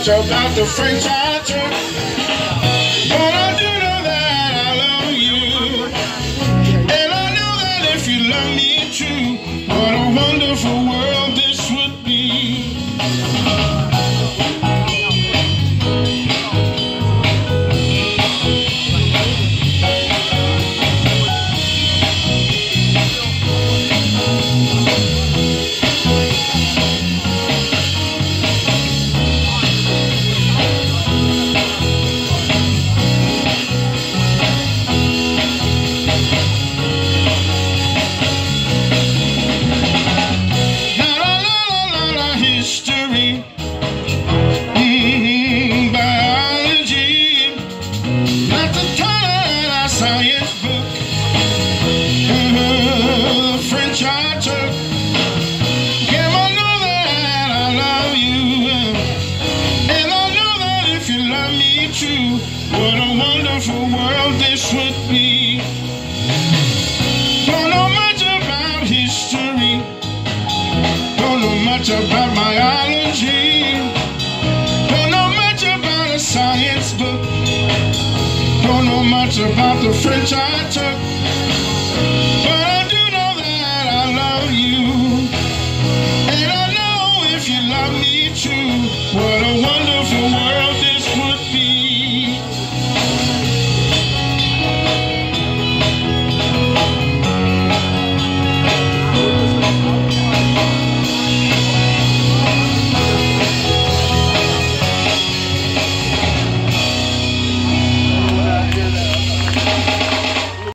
much about the French I took, but I do know that I love you, and I know that if you love me true, what a wonderful world this would be. History, biology, not the kind of science book, the French I took. Yeah, I know that I love you, and I know that if you love me true, what a wonderful world this would be. Don't know much about history, don't know much about biology, don't know much about a science book, don't know much about the French I took.